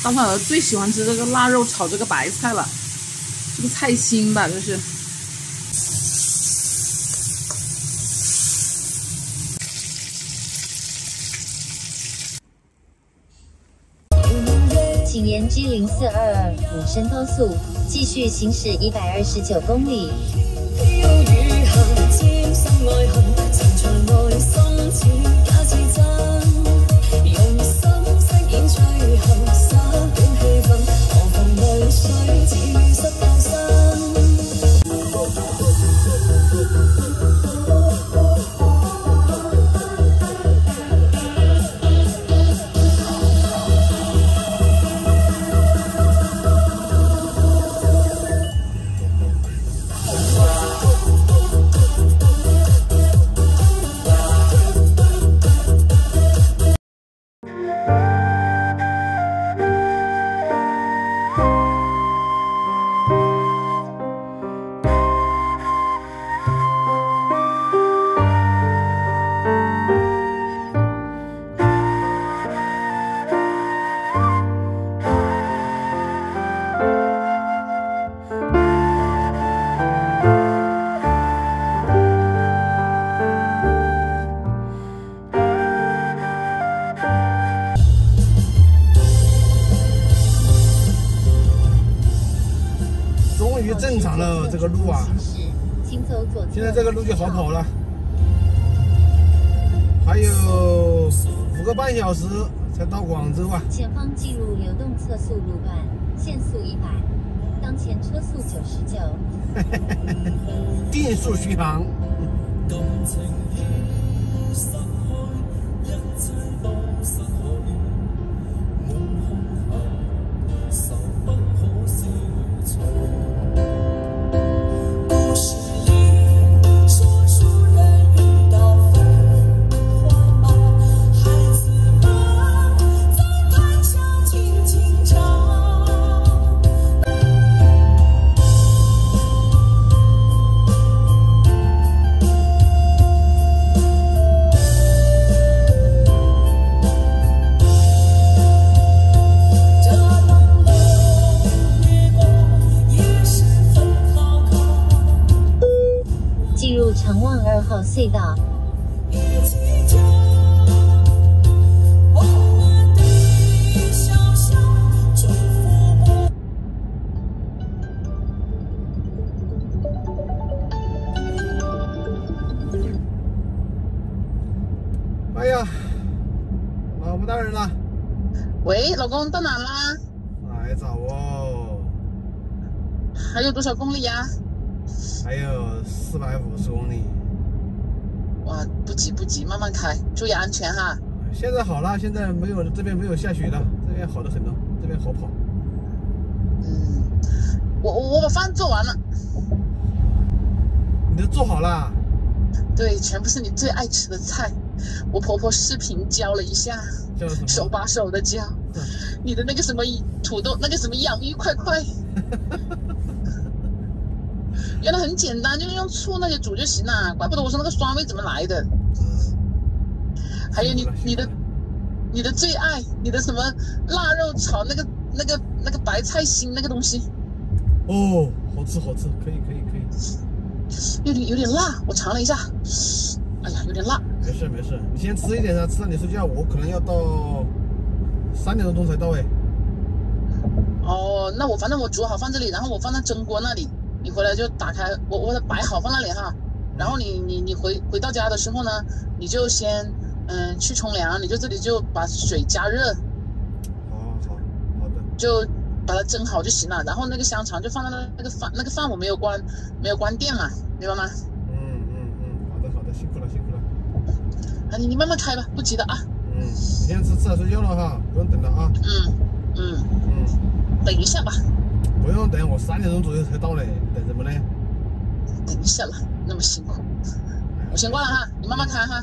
大胖儿最喜欢吃这个腊肉炒这个白菜了，这个菜心吧，这是。 请沿 G0422 深高速继续行驶129公里。 正常了这个路啊，现在这个路就好跑了，还有5个半小时才到广州啊。 前方进入流动测速路段，限速100，当前车速99。 定速巡航。 长望2号隧道。 哎呀，老婆大人了。 喂，老公到哪啦？ 还早哦。 还有多少公里呀？ 还有450公里。 哇，不急不急，慢慢开，注意安全哈。 现在好了，现在没有，这边没有下雪了，这边好得很多，这边好跑。 我把饭做完了。 你都做好了？ 对，全部是你最爱吃的菜。我婆婆视频教了一下，手把手的教。你的那个什么土豆，那个什么洋芋块块。原来很简单，就是用醋那些煮就行了，怪不得我说那个酸味怎么来的。还有你的最爱，你的什么腊肉炒那个白菜心那个东西。 哦，好吃好吃，可以。 有点辣，我尝了一下，哎呀，有点辣。 没事，你先吃一点啊，吃了你睡觉，我可能要到3点多钟才到哎。 哦，那反正我煮好放这里，然后我放在蒸锅那里。你回来就打开，我把它摆好放那里哈，然后你回到家的时候呢，你就先去冲凉，你就这里就把水加热， 好的， 就把它蒸好就行了。然后那个香肠就放在那个饭我没有关电嘛，明白吗？ 好的，辛苦了。 啊，你慢慢开吧，不急的啊。 你先吃了睡觉了哈，不用等了啊。 等一下吧。 不用等，我3点钟左右才到嘞，等什么呢？ 等一下了，那么辛苦，我先挂了哈，你慢慢开哈。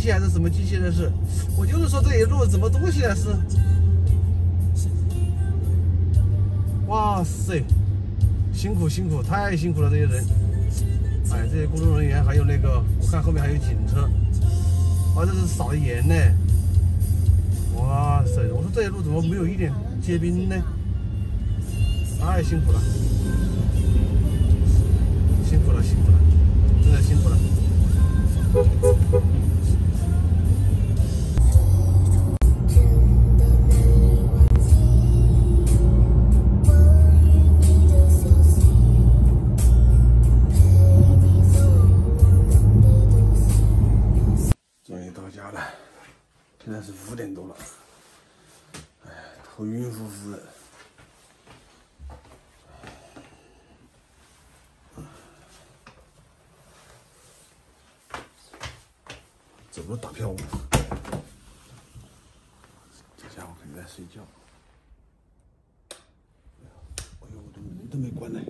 器还是什么机器的事？我就是说这一路怎么东西啊是？哇塞，辛苦辛苦，太辛苦了这些人！哎，这些工作人员还有那个，我看后面还有警车，哇，这是撒的盐呢！哇塞，我说这一路怎么没有一点结冰呢？太辛苦了，辛苦了，辛苦了，真的辛苦了。终于到家了，现在是5点多了，哎，头晕乎乎的。怎么打票？这家伙肯定在睡觉。哎呦，我的门都没关呢，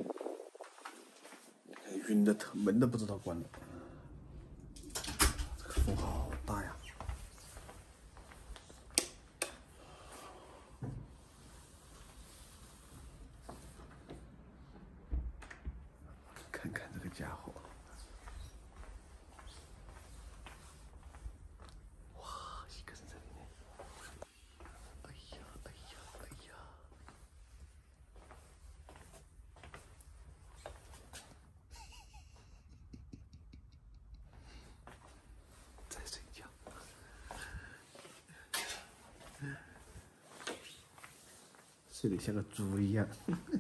晕的疼，门都不知道关了。这个风好大呀！看看这个家伙。睡得像个猪一样。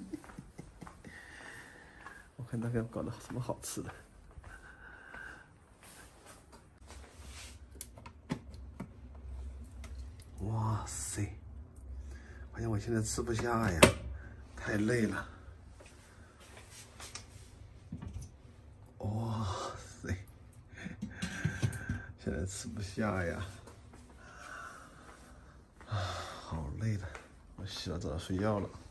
我看他给我搞的什么好吃的。哇塞！发现我现在吃不下呀，太累了。哇塞！现在吃不下呀，啊，好累的。我洗了澡睡觉了。